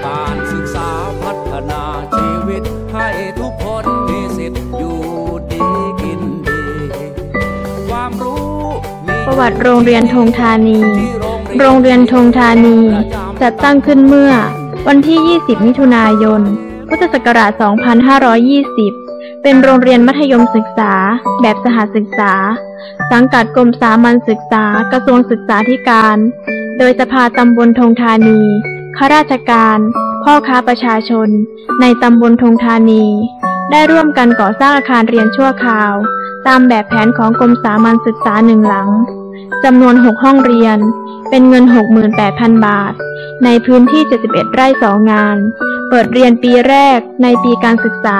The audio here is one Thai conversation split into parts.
การศึกษาพัฒนาชีวิตให้ทุกคนมีสิทธิ์อยู่ดีกินดีความรู้ประวัติโรงเรียนธงธานีโรงเรียนธงธานีจัดตั้งขึ้นเมื่อวันที่ 20 มิถุนายน พุทธศักราช 2520 เป็นโรงเรียนมัธยมศึกษาแบบสหศึกษาสังกัดกรมสามัญศึกษากระทรวงศึกษาธิการ โดยสภาตำบลธงธานีข้าราชการพ่อค้าประชาชนในตำบลธงธานีได้ร่วมกันก่อสร้างอาคารเรียนชั่วคราวตามแบบแผนของกรมสามัญศึกษา1 หลังจำนวน 6 ห้องเรียนเป็นเงิน 68,000 บาทในพื้นที่ 71 ไร่ 2 งานเปิดเรียนปีแรกในปีการศึกษา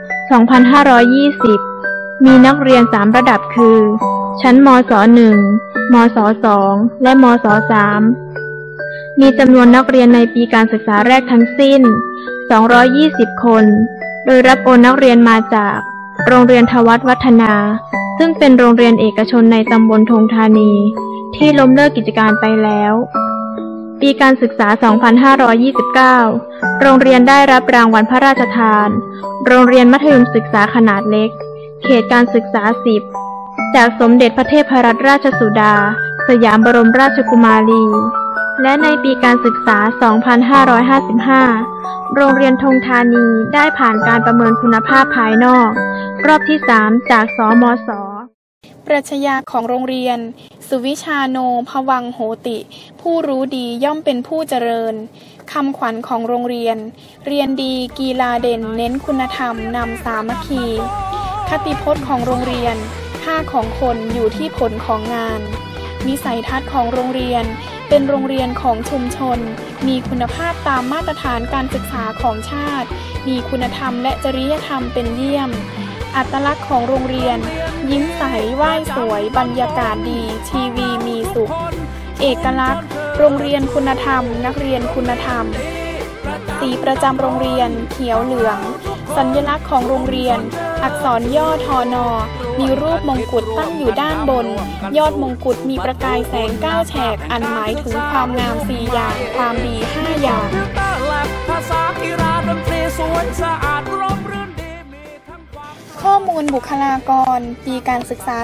2520 มีนักเรียน 3 ระดับคือชั้นมศ. 1 มศ. 2 และมศ. 3 มีจำนวนนักเรียนในปีการศึกษาแรกทั้งสิ้น 220 คนโดยรับโอนนักเรียนมาจากโรงเรียนทวัฒน์วัฒนาซึ่งเป็นโรงเรียนเอกชนในตำบลธงธานีที่ล้มเลิกกิจการไปแล้วปีการศึกษา 2529 โรงเรียนได้รับรางวัลพระราชทานโรงเรียนมัธยมศึกษาขนาดเล็กเขตการศึกษา 10 จากสมเด็จพระเทพรัตนราชสุดาสยามบรมราชกุมารีและในปีการศึกษา 2555 โรงเรียนธงธานีได้ผ่านการประเมินคุณภาพภายนอกรอบที่ 3 จากสมศ. ปรัชญาของโรงเรียนสุวิชาโนภวังโหติผู้รู้ดีย่อมเป็นผู้เจริญคำขวัญของโรงเรียนเรียนดีกีฬาเด่นเน้นคุณธรรมนำสามัคคีคติพจน์ของโรงเรียนค่าของคนอยู่ที่ผลของงานวิสัยทัศน์ของโรงเรียนเป็นโรงเรียนของชุมชนมีคุณภาพตามมาตรฐานการศึกษาของชาติมีคุณธรรมและจริยธรรมเป็นเยี่ยมอัตลักษณ์ของโรงเรียนยิ้มใสไหว้สวยบรรยากาศดีทีวีมีสุขเอกลักษณ์โรงเรียนคุณธรรมนักเรียนคุณธรรมสีประจำโรงเรียนเขียวเหลืองสัญลักษณ์ของโรงเรียนอักษรย่อทนมีรูปมงกุฎตั้งอยู่ด้านบนยอดมงกุฎมีประกายแสง9 แฉกอันหมายถึงความงาม4 อย่างความดี5 อย่างข้อมูลบุคลากรปีการศึกษา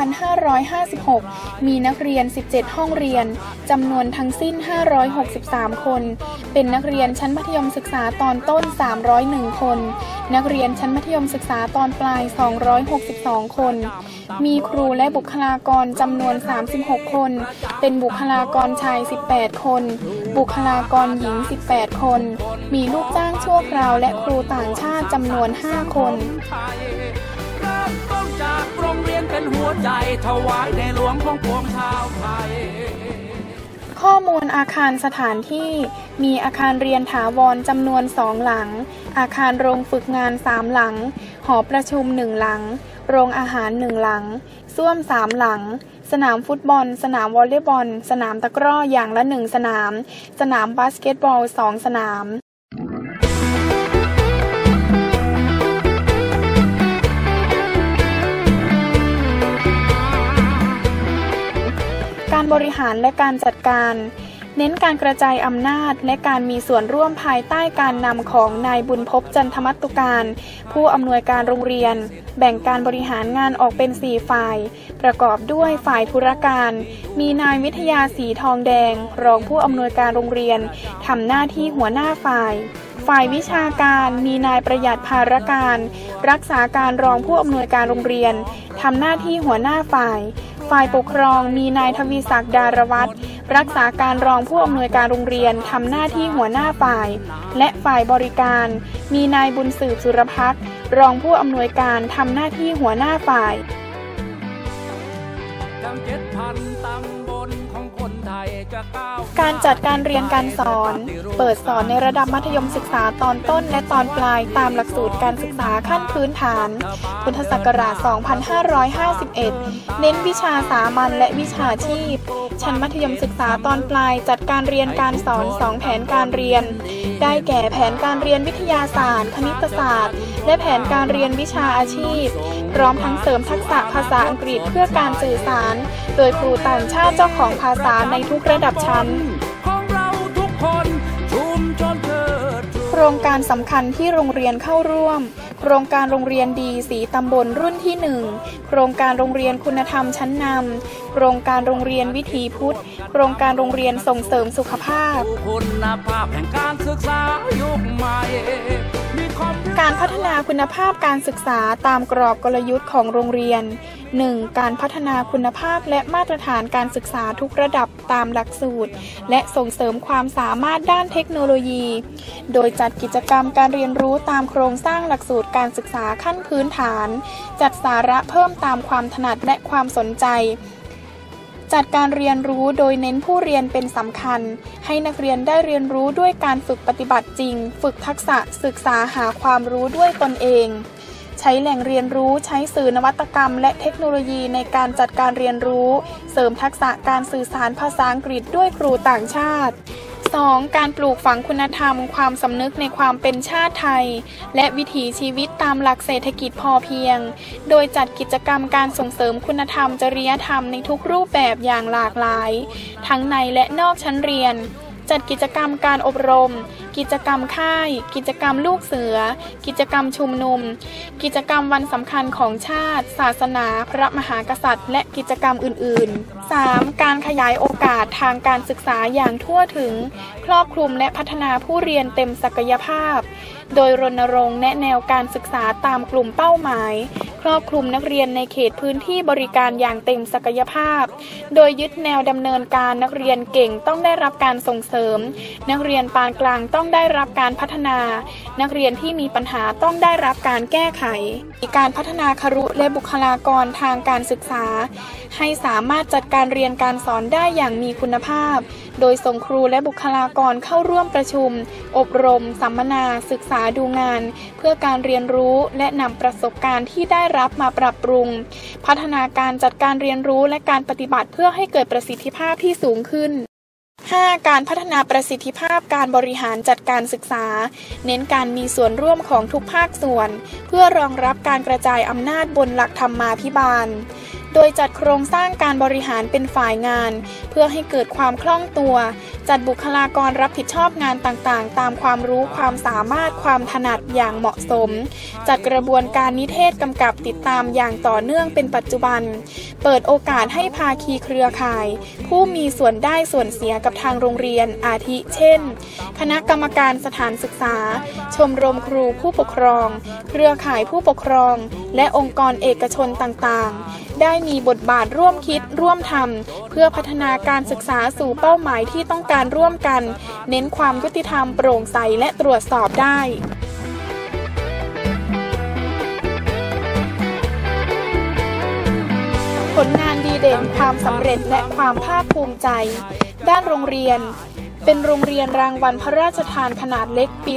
2556 มีนักเรียน 17 ห้องเรียนจำนวนทั้งสิ้น 563 คนเป็นนักเรียนชั้นมัธยมศึกษาตอนต้น 301 คนนักเรียนชั้นมัธยมศึกษาตอนปลาย 262 คนมีครูและบุคลากรจำนวน 36 คนเป็นบุคลากรชาย 18 คนบุคลากรหญิง 18 คนมีลูกจ้างชั่วคราวและครูต่างชาติจำนวน 5 คนเริ่มต้นจากโรงเรียนเป็นหัวใจถวายในหลวงของปวงชาวไทยข้อมูลอาคารสถานที่มีอาคารเรียนถาวรจำนวน 2 หลังอาคารโรงฝึกงาน 3 หลังหอประชุม 1 หลังโรงอาหาร 1 หลังส้วม 3 หลังสนามฟุตบอลสนามวอลเลย์บอลสนามตะกร้ออย่างละ 1 สนามสนามบาสเกตบอล 2 สนามการบริหารและการจัดการเน้นการกระจายอำนาจและการมีส่วนร่วมภายใต้การนำของนายบุญพบจันทมัตตุการผู้อำนวยการโรงเรียนแบ่งการบริหารงานออกเป็น4 ฝ่ายประกอบด้วยฝ่ายธุรการมีนายวิทยาศรีทองแดงรองผู้อำนวยการโรงเรียนทำหน้าที่หัวหน้าฝ่ายวิชาการมีนายประหยัดภารการรักษาการรองผู้อำนวยการโรงเรียนทำหน้าที่หัวหน้าฝ่ายปกครองมีนายทวีศักดิ์ดารวัฒน์รักษาการรองผู้อำนวยการโรงเรียนทำหน้าที่หัวหน้าฝ่ายและฝ่ายบริการมีนายบุญสืบสุรพักษ์รองผู้อำนวยการทำหน้าที่หัวหน้าฝ่ายการจัดการเรียนการสอนเปิดสอนในระดับมัธยมศึกษาตอนต้นและตอนปลายตามหลักสูตรการศึกษาขั้นพื้นฐานพุทธศักราช 2551 เน้นวิชาสามัญและวิชาชีพชั้นมัธยมศึกษาตอนปลายจัดการเรียนการสอน2 แผนการเรียนได้แก่แผนการเรียนวิทยาศาสตร์คณิตศาสตร์และแผนการเรียนวิชาอาชีพพร้อมทั้งเสริมทักษะภาษาอังกฤษเพื่อการสื่อสารโดยครูต่างชาติเจ้าของภาษาในทุกระดับชั้นของเราทุกคนชุมชนเชิดรงการสำคัญที่โรงเรียนเข้าร่วมโครงการโรงเรียนดี4ตำบลรุ่นที่1โครงการโรงเรียนคุณธรรมชั้นนำโครงการโรงเรียนวิถีพุทธโครงการโรงเรียนส่งเสริมสุขภาพคุณภาพแห่งการศึกษายุคใหม่การพัฒนาคุณภาพการศึกษาตามกรอบกลยุทธ์ของโรงเรียน 1. การพัฒนาคุณภาพและมาตรฐานการศึกษาทุกระดับตามหลักสูตรและส่งเสริมความสามารถด้านเทคโนโลยีโดยจัดกิจกรรมการเรียนรู้ตามโครงสร้างหลักสูตรการศึกษาขั้นพื้นฐานจัดสาระเพิ่มตามความถนัดและความสนใจจัดการเรียนรู้โดยเน้นผู้เรียนเป็นสำคัญให้นักเรียนได้เรียนรู้ด้วยการฝึกปฏิบัติจริงฝึกทักษะศึกษาหาความรู้ด้วยตนเองใช้แหล่งเรียนรู้ใช้สื่อนวัตกรรมและเทคโนโลยีในการจัดการเรียนรู้เสริมทักษะการสื่อสารภาษาอังกฤษด้วยครูต่างชาติ 2. การปลูกฝังคุณธรรมความสำนึกในความเป็นชาติไทยและวิถีชีวิตตามหลักเศรษฐกิจพอเพียงโดยจัดกิจกรรมการส่งเสริมคุณธรรมจริยธรรมในทุกรูปแบบอย่างหลากหลายทั้งในและนอกชั้นเรียนจัดกิจกรรมการอบรมกิจกรรมค่ายกิจกรรมลูกเสือกิจกรรมชุมนุมกิจกรรมวันสำคัญของชาติศาสนาพระมหากษัตริย์และกิจกรรมอื่นๆ 3. การขยายโอกาสทางการศึกษาอย่างทั่วถึงครอบคลุมและพัฒนาผู้เรียนเต็มศักยภาพโดยรณรงค์แนะแนวการศึกษาตามกลุ่มเป้าหมายครอบคลุมนักเรียนในเขตพื้นที่บริการอย่างเต็มศักยภาพโดยยึดแนวดำเนินการนักเรียนเก่งต้องได้รับการส่งเสริมนักเรียนปานกลางต้องได้รับการพัฒนานักเรียนที่มีปัญหาต้องได้รับการแก้ไขการพัฒนาครุและบุคลากรทางการศึกษาให้สามารถจัดการเรียนการสอนได้อย่างมีคุณภาพโดยส่งครูและบุคลากรเข้าร่วมประชุมอบรมสัมมนาศึกษาดูงานเพื่อการเรียนรู้และนำประสบการณ์ที่ได้รับมาปรับปรุงพัฒนาการจัดการเรียนรู้และการปฏิบัติเพื่อให้เกิดประสิทธิภาพที่สูงขึ้น 5. การพัฒนาประสิทธิภาพการบริหารจัดการศึกษาเน้นการมีส่วนร่วมของทุกภาคส่วนเพื่อรองรับการกระจายอำนาจบนหลักธรรมาภิบาลโดยจัดโครงสร้างการบริหารเป็นฝ่ายงานเพื่อให้เกิดความคล่องตัวจัดบุคลากรรับผิดชอบงานต่างๆตามความรู้ความสามารถความถนัดอย่างเหมาะสมจัดกระบวนการนิเทศกำกับติดตามอย่างต่อเนื่องเป็นปัจจุบันเปิดโอกาสให้ภาคีเครือข่ายผู้มีส่วนได้ส่วนเสียกับทางโรงเรียนอาทิเช่นคณะกรรมการสถานศึกษาชมรมครูผู้ปกครองเครือข่ายผู้ปกครองและองค์กรเอกชนต่างๆได้มีบทบาทร่วมคิดร่วมทำเพื่อพัฒนาการศึกษาสู่เป้าหมายที่ต้องการร่วมกันเน้นความยุติธรรมโปร่งใสและตรวจสอบได้ผลงานดีเด่นความสำเร็จและความภาคภูมิใจด้านโรงเรียนเป็นโรงเรียนรางวัลพระราชทานขนาดเล็กปี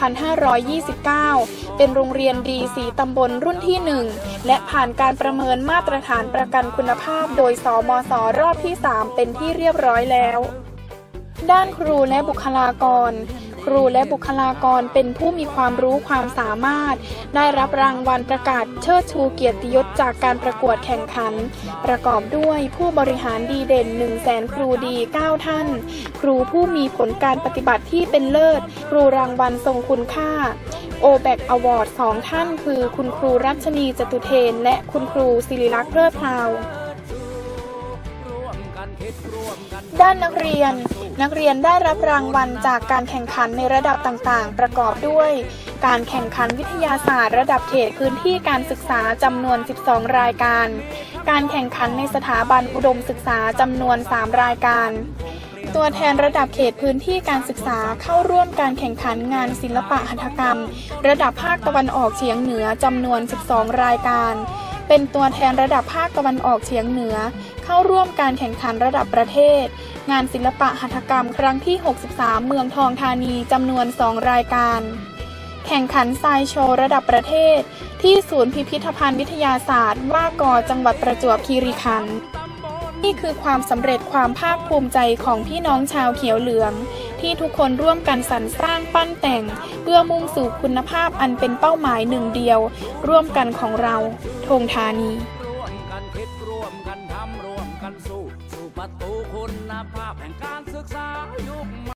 2529 เป็นโรงเรียนดี4ตำบลรุ่นที่ 1 และผ่านการประเมินมาตรฐานประกันคุณภาพโดยสมศ.รอบที่ 3 เป็นที่เรียบร้อยแล้วด้านครูและบุคลากรครูและบุคลากรเป็นผู้มีความรู้ความสามารถได้รับรางวัลประกาศเชิดชูเกียรติยศจากการประกวดแข่งขันประกอบด้วยผู้บริหารดีเด่น 100,000 ครูดี 9 ท่านครูผู้มีผลการปฏิบัติที่เป็นเลิศครูรางวัลทรงคุณค่าOBAC Award 2 ท่านคือคุณครูรัชนีจตุเทนและคุณครูศิริลักษณ์เพลิดเพลาด้านนักเรียนได้รับรางวัลจากการแข่งขันในระดับต่างๆประกอบด้วยการแข่งขันวิทยาศาสตร์ระดับเขตพื้นที่การศึกษาจำนวน12รายการการแข่งขันในสถาบันอุดมศึกษาจำนวน3รายการตัวแทนระดับเขตพื้นที่การศึกษาเข้าร่วมการแข่งขันงานศิลปะหัตถกรรมระดับภาคตะวันออกเฉียงเหนือจำนวน12รายการเป็นตัวแทนระดับภาคตะวันออกเฉียงเหนือเข้าร่วมการแข่งขันระดับประเทศงานศิลปะหัตถกรรมครั้งที่63เมืองทองธานีจำนวน2รายการแข่งขันทรายโชว์ระดับประเทศที่ศูนย์พิพิธภัณฑ์วิทยาศาสตร์ว่ากอจังหวัดประจวบคีรีขันธ์นี่คือความสำเร็จความภาคภูมิใจของพี่น้องชาวเขียวเหลืองที่ทุกคนร่วมกันสรรสร้างปั้นแต่งเพื่อมุ่งสู่คุณภาพอันเป็นเป้าหมายหนึ่งเดียวร่วมกันของเราธงธานีร่วมกันคิดร่วมกันทำร่วมกันสู้ประตูคุณภาพแห่งการศึกษายุค